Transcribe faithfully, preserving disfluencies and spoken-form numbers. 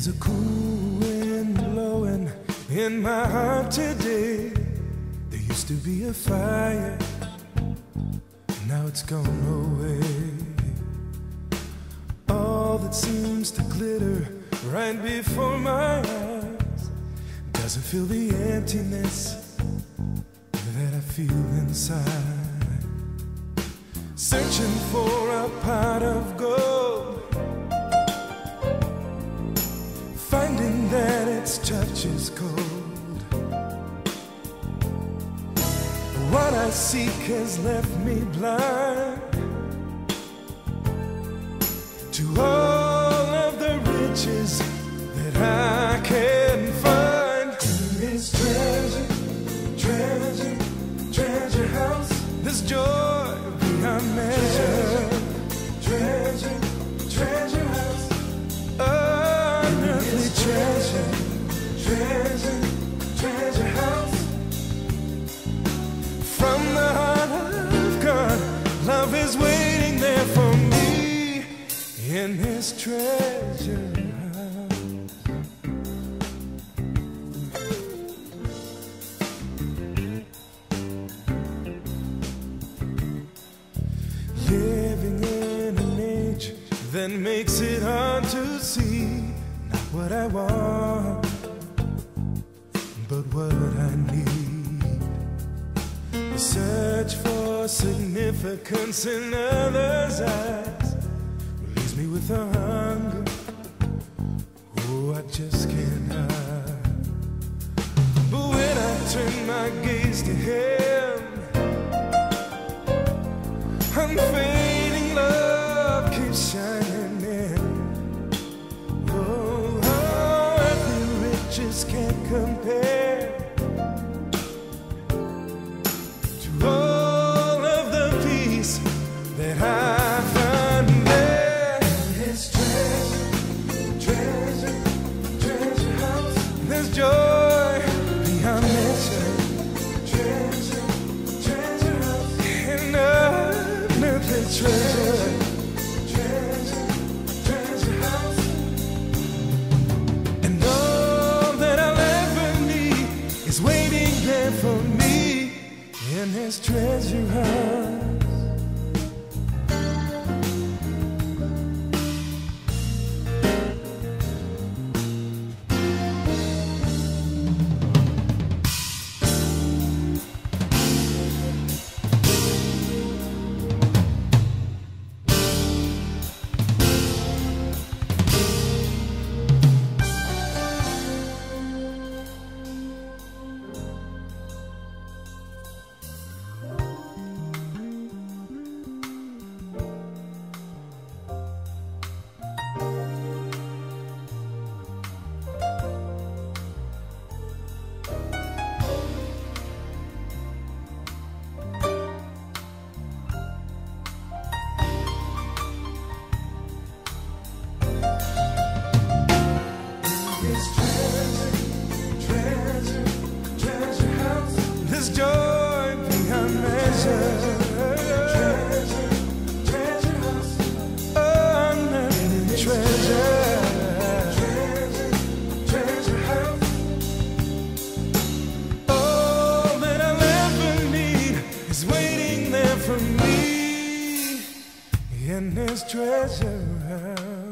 There's a cool wind blowing in my heart today. There used to be a fire, now it's gone away. All that seems to glitter right before my eyes doesn't feel the emptiness that I feel inside. Searching for a pot of gold, finding that its touch is cold. What I seek has left me blind to all of the riches that I can find. This treasure, treasure, treasure house, this joy beyond measure. Treasure, treasure house, unearthly treasure, treasure, treasure house. From the heart of God, love is waiting there for me in His treasure house. Living in an age that makes it hard to see not what I want, but what I need. The search for significance in others' eyes leaves me with a hunger, oh, I just can't hide. But when I turn my gaze to Him, unfading love keeps shining in. Oh, oh, earthly riches can't compare to all of the peace that I find there. His treasure, treasure, treasure house, there's joy beyond measure. Treasure, treasure house, and unearthly treasure. Treasure, treasure house, and all that I'll ever need is waiting there for me in His treasure house. This joy beyond measure. Treasure, treasure house, unearthly treasure. Treasure, treasure house, all that I'll ever need is waiting there for me in His treasure house.